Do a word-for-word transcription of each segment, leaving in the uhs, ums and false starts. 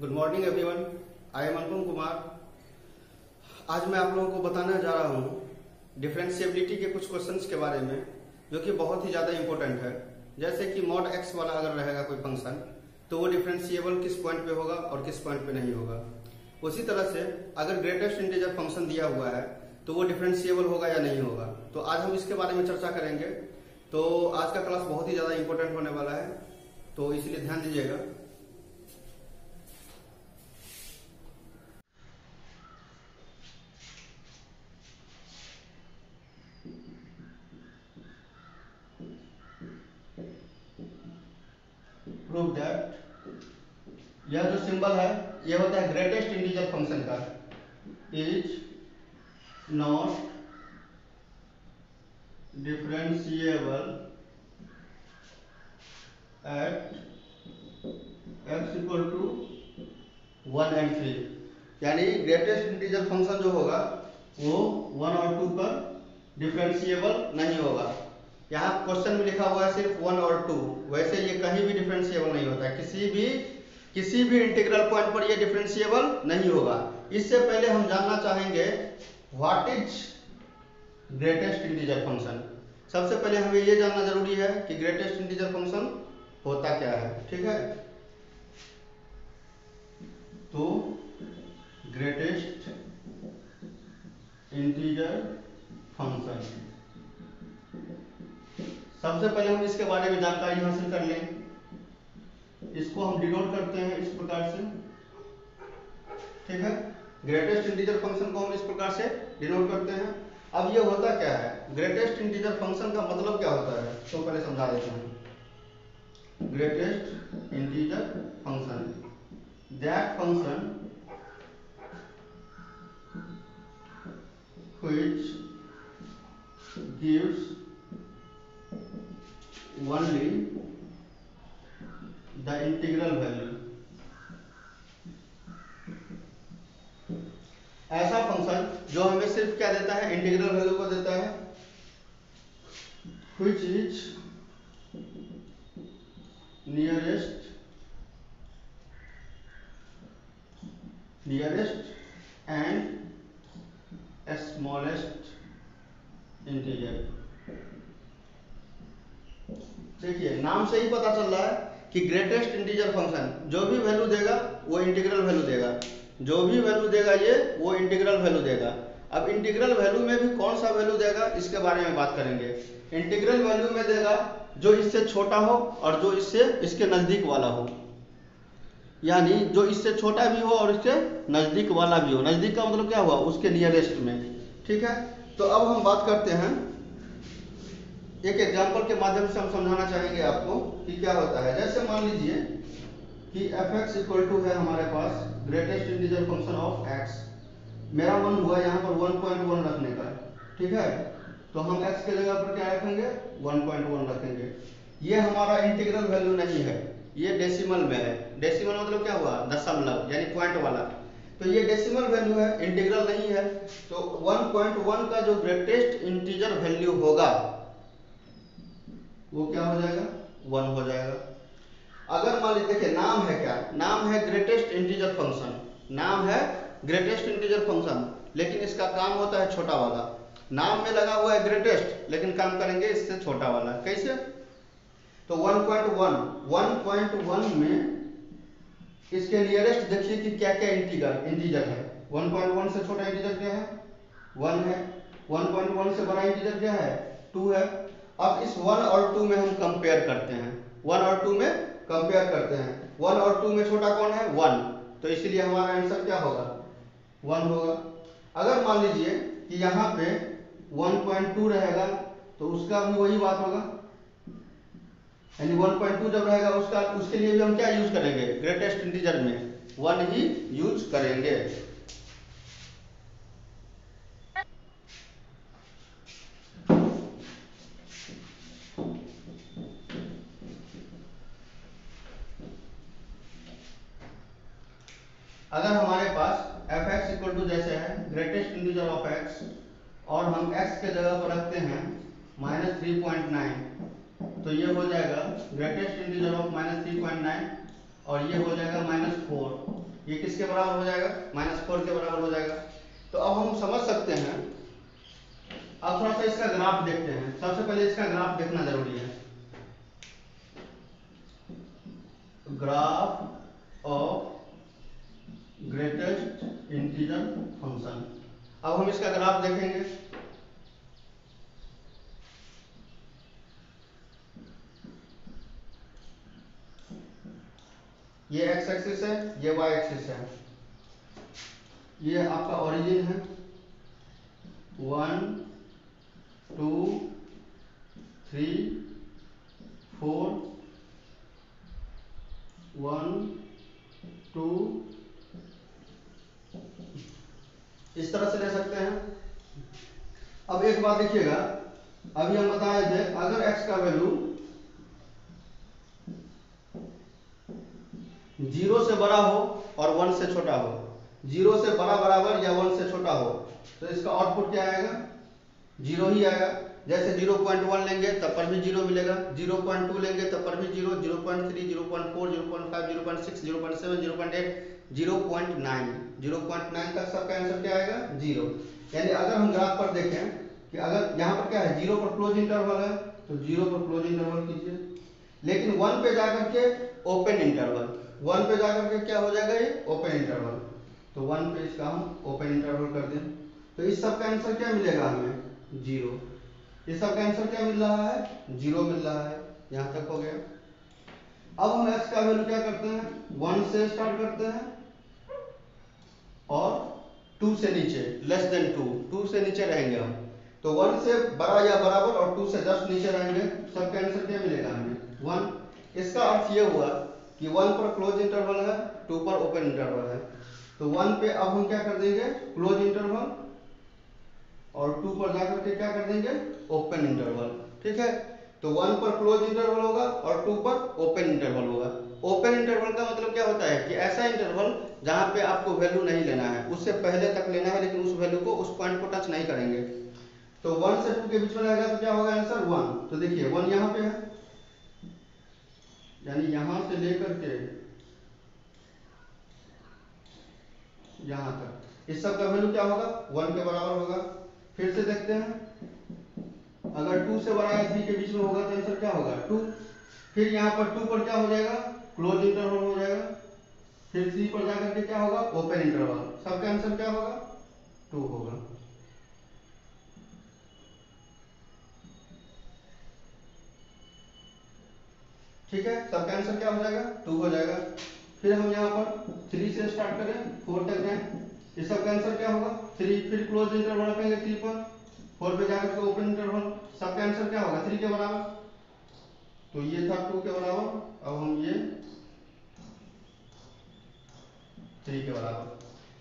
Good morning everyone, I am Anupam Kumar. आज मैं आप लोगों को बताने जा रहा हूँ डिफरेंशिएबिलिटी के कुछ क्वेश्चंस के बारे में, जो कि बहुत ही ज्यादा इंपॉर्टेंट है। जैसे कि मॉड एक्स वाला अगर रहेगा कोई फंक्शन, तो वो डिफरेंशिएबल किस पॉइंट पे होगा और किस पॉइंट पे नहीं होगा। उसी तरह से अगर ग्रेटेस्ट इंटीजर फंक्शन दिया हुआ है तो वो डिफरेंशिएबल होगा या नहीं होगा। तो आज हम इसके बारे में चर्चा करेंगे। तो आज का क्लास बहुत ही ज्यादा इंपॉर्टेंट होने वाला है, तो इसलिए ध्यान दीजिएगा। प्रूव दैट यह जो सिंबल है यह होता है ग्रेटेस्ट इंटीजर फंक्शन का, is not differentiable at X equal to one and three. यानी ग्रेटेस्ट इंटीजर फंक्शन जो होगा वो वन और टू पर डिफरेंशिएबल नहीं होगा। यहाँ क्वेश्चन में लिखा हुआ है सिर्फ वन और टू, वैसे ये कहीं भी डिफरेंशिएबल नहीं होता है। किसी भी किसी भी इंटीग्रल पॉइंट पर ये डिफरेंशिएबल नहीं होगा। इससे पहले हम जानना चाहेंगे what is greatest integer function. सबसे पहले हमें ये जानना जरूरी है कि ग्रेटेस्ट इंटीजर फंक्शन होता क्या है। ठीक है, तो ग्रेटेस्ट इंटीजर फंक्शन, सबसे पहले हम इसके बारे में जानकारी हासिल कर लें। इसको हम डिनोट करते हैं इस प्रकार से। ठीक है, ग्रेटेस्ट इंटीजर फंक्शन को हम इस प्रकार से डिनोट करते हैं। अब ये होता क्या है, ग्रेटेस्ट इंटीजर फंक्शन का मतलब क्या होता है, तो पहले समझा देते हैं। Greatest integer function, that function which gives only the integral value। ऐसा फंक्शन जो हमें सिर्फ क्या देता है, इंटीग्रल वैल्यू को देता है, which is nearest nearest and smallest integer। देखिए नाम से ही पता चल रहा है कि ग्रेटेस्ट इंटीजर फंक्शन जो भी वैल्यू देगा वो इंटीग्रल वैल्यू देगा, जो भी वैल्यू देगा ये वो इंटीग्रल वैल्यू देगा। अब इंटीग्रल वैल्यू में भी कौन सा वैल्यू देगा इसके बारे में बात करेंगे। इंटीग्रल वैल्यू में देगा जो इससे छोटा हो और जो इससे इसके नजदीक वाला हो, यानी जो इससे छोटा भी हो और इसके नजदीक वाला भी हो। नजदीक का मतलब क्या हुआ, उसके नियरेस्ट में। ठीक है, तो अब हम बात करते हैं, एक एग्जांपल के माध्यम से हम समझाना चाहेंगे आपको कि क्या होता है। जैसे मान लीजिए कि एफ एक्स इक्वल टू है हमारे पास greatest integer function of X. मेरा मन हुआ यहाँ पर वन पॉइंट वन रखने का। ठीक है, तो हम x के जगह पर क्या रखेंगे, वन पॉइंट वन रखेंगे। ये हमारा इंटीग्रल वैल्यू नहीं है, ये डेसिमल में है। डेसिमल मतलब क्या हुआ, दशमलव यानी पॉइंट वाला। तो ये डेसिमल वैल्यू है, इंटीग्रल नहीं है। तो वन पॉइंट वन का जो ग्रेटेस्ट इंटीजर वैल्यू होगा वो क्या हो जाएगा, वन हो जाएगा। अगर मान लीजिए, देखिए नाम है क्या, नाम है ग्रेटेस्ट इंटीजर फंक्शन, नाम है ग्रेटेस्ट इंटीजर फंक्शन, लेकिन इसका काम होता है छोटा वाला। नाम में लगा हुआ है ग्रेटेस्ट, लेकिन काम करेंगे इससे छोटा वाला। कैसे, तो one point one one point one में इसके नियरेस्ट देखिए कि क्या क्या इंटीजर इंटीजर है। वन पॉइंट वन से छोटा इंटीजर क्या है, वन है। वन पॉइंट वन से बड़ा इंटीजर क्या है, टू है। अब इस वन और टू में हम कंपेयर करते हैं, वन और टू में कंपेयर करते हैं। वन और टू में छोटा कौन है, वन, तो इसीलिए हमारा आंसर क्या होगा, वन होगा। अगर मान लीजिए कि यहाँ पे वन पॉइंट टू रहेगा तो उसका भी वही बात होगा, यानी वन पॉइंट टू जब रहेगा उसका उसके लिए भी हम क्या यूज करेंगे, ग्रेटेस्ट इंटीजर में वन ही यूज करेंगे। अगर हमारे पास एफ एक्स इक्वल टू जैसे है ग्रेटेस्ट इंटीजर ऑफ एक्स, और हम x के जगह पर रखते हैं माइनस थ्री पॉइंट नाइन, तो ये हो जाएगा greatest integer of minus three point nine, और ये हो जाएगा माइनस फोर। ये किसके बराबर हो जाएगा, माइनस फोर के बराबर हो जाएगा। तो अब हम समझ सकते हैं। अब थोड़ा सा इसका ग्राफ देखते हैं। सबसे पहले इसका ग्राफ देखना जरूरी है। Graph of greatest integer function. अब हम इसका ग्राफ देखेंगे। ये एक्स एक्सिस है, ये वाई एक्सिस है। ये आपका ओरिजिन है, one two three four, one two, इस तरह से ले सकते हैं। अब एक बात देखिएगा, अभी हम बताए थे अगर x का वैल्यू जीरो से बड़ा हो और वन से छोटा हो, जीरो से बड़ा बराबर या वन से छोटा हो, तो इसका आउटपुट क्या आएगा, जीरो ही आएगा। जैसे ज़ीरो पॉइंट वन लेंगे तब पर भी जीरो मिलेगा, ज़ीरो पॉइंट टू लेंगे तब पर भी zero, zero point three, zero point four, zero point five, zero point six, zero point seven, zero point eight, zero point nine, zero point nine तक सबका आंसर क्या आएगा, जीरो। यानी अगर हम ग्राफ पर देखें कि अगर यहाँ पर क्या है, जीरो पर क्लोज इंटरवल है तो जीरो पर क्लोज इंटरवल कीजिए, लेकिन वन पे जाकर के ओपन इंटरवल, वन पे जाकर के क्या हो जाएगा, ये ओपन इंटरवल। तो वन पे इसका हम ओपन इंटरवल कर दें तो इस सब का आंसर क्या मिलेगा हमें, जीरो। इस सब का आंसर क्या मिल रहा है, जीरो मिल रहा है। यहाँ तक हो गया। अब हम x का वैल्यू क्या करते हैं, वन से स्टार्ट करते हैं और टू से नीचे, लेस देन टू, टू से नीचे रहेंगे हम। तो वन से बड़ा या बराबर और टू से जस्ट नीचे रहेंगे, सबका आंसर क्या मिलेगा हमें, वन। इसका अर्थ ये हुआ कि वन पर क्लोज इंटरवल है, टू पर ओपन इंटरवल है। तो वन पे अब हम क्या कर देंगे, क्लोज इंटरवल, और टू पर जाकर के क्या कर देंगे, ओपन इंटरवल। ठीक है, तो वन पर क्लोज इंटरवल होगा और टू पर ओपन इंटरवल होगा। ओपन इंटरवल का मतलब क्या होता है कि ऐसा इंटरवल जहां पे आपको वैल्यू नहीं लेना है, उससे पहले तक लेना है, लेकिन उस वैल्यू को, उस पॉइंट को टच नहीं करेंगे। तो वन से टू के बीच में रहेगा तो क्या होगा आंसर, वन। तो देखिए वन यहाँ पे है, यानी यहां से लेकर के यहां तक इस सब का वैल्यू क्या होगा, वन के बराबर होगा। फिर से देखते हैं, अगर टू से बड़ा या थ्री के बीच में होगा तो आंसर क्या होगा, टू। फिर यहाँ पर टू पर क्या हो जाएगा, क्लोज इंटरवल हो जाएगा। फिर थ्री पर जाकर के क्या होगा, ओपन इंटरवल। सबका आंसर क्या होगा, टू होगा। ठीक है, सबका आंसर क्या हो जाएगा, टू हो जाएगा। फिर हम यहाँ पर थ्री से स्टार्ट करें, फोर तक जाएं, इस सबका आंसर क्या होगा, थ्री। फिर क्लोज इंटरवल रखेंगे थ्री पर, फोर पे जाकर के ओपन इंटरवल, सबका आंसर क्या होगा, थ्री के बराबर। तो ये था टू के बराबर, अब हम ये थ्री के बराबर।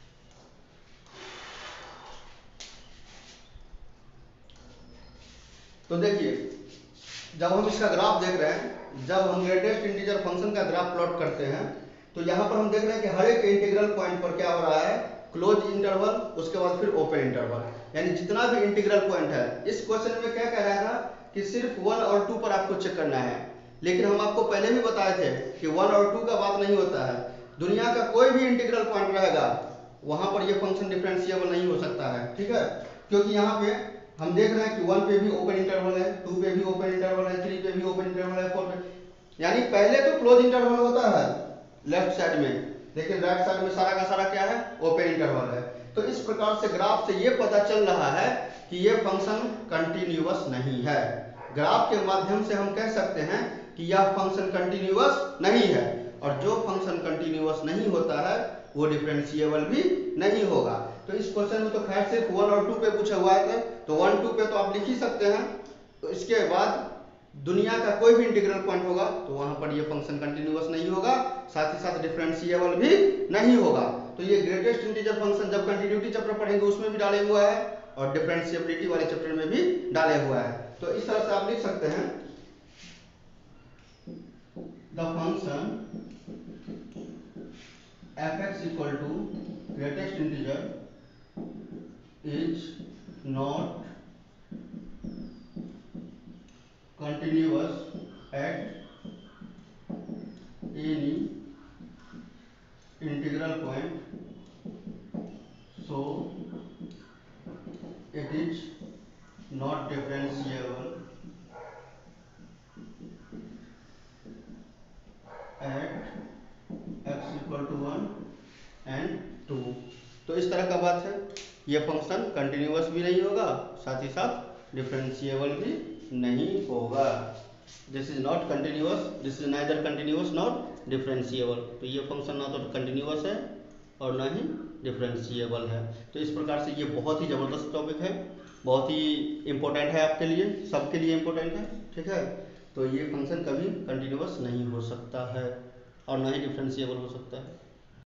तो देखिए, जब हम इसका ग्राफ देख रहे हैं, जब हम ग्रेटेस्ट इंटीजर फंक्शन का ग्राफ प्लॉट करते हैं, तो यहाँ पर हम देख रहे हैं कि हर एक इंटीग्रल पॉइंट पर क्या हो रहा है, क्लोज इंटरवल, उसके बाद फिर ओपन इंटरवल, यानी जितना भी इंटीग्रल पॉइंट है। इस क्वेश्चन में क्या कह रहा था कि सिर्फ वन और टू पर आपको चेक करना है, लेकिन हम आपको पहले भी बताए थे कि वन और टू का बात नहीं होता है। दुनिया का कोई भी इंटीग्रल पॉइंट रहेगा, वहां पर यह फंक्शन डिफरेंशिएबल नहीं हो सकता है। ठीक है, क्योंकि यहाँ पे हम देख रहे हैं कि वन पे भी ओपन इंटरवल है, टू पे भी ओपन इंटरवल है, थ्री पे भी ओपन इंटरवल है, फोर पे, यानी पहले तो क्लोज इंटरवल होता है लेफ्ट साइड में, लेकिन राइट साइड में सारा का सारा क्या है, ओपन इंटरवल है। तो इस प्रकार से ग्राफ से ये पता चल रहा है कि ये फंक्शन कंटिन्यूअस नहीं है। ग्राफ के माध्यम से हम कह सकते हैं कि यह फंक्शन कंटिन्यूअस नहीं है, और जो फंक्शन कंटिन्यूअस नहीं होता है वो डिफरेंशिएबल भी नहीं होगा। तो इस क्वेश्चन में तो खैर सिर्फ वन और टू पे पूछा हुआ है, तो वन टू पे तो आप लिख ही सकते हैं। तो इसके बाद दुनिया का कोई भी इंटीग्रल पॉइंट होगा तो वहां पर ये फंक्शन कंटिन्यूअस नहीं होगा, साथ ही साथ डिफरेंशिएबल भी नहीं होगा। तो ये ग्रेटेस्ट इंटीजर फंक्शन जब कंटिन्यूटी चैप्टर पढ़ेंगे उसमें भी डाले हुआ है, और डिफरेंशिएबिलिटी वाले चैप्टर में भी डाले हुआ है। तो इस तरह से आप लिख सकते हैं, the function fx equal to greatest integer is not continuous at any integral point, so it is not differentiable at X equal to one and two. तो इस तरह का बात है, ये फंक्शन कंटिन्यूअस भी नहीं होगा, साथ ही साथ डिफरेंशिएबल भी नहीं होगा। This is not continuous, this is neither continuous not differentiable. तो ये फंक्शन ना तो कंटिन्यूअस है और ना ही डिफरेंशिएबल है। तो इस प्रकार से ये बहुत ही ज़बरदस्त टॉपिक है, बहुत ही इम्पोर्टेंट है आपके लिए, सबके लिए इम्पोर्टेंट है, ठीक है। तो ये फंक्शन कभी कंटिन्यूअस नहीं हो सकता है और ना ही डिफरेंशिएबल हो सकता है।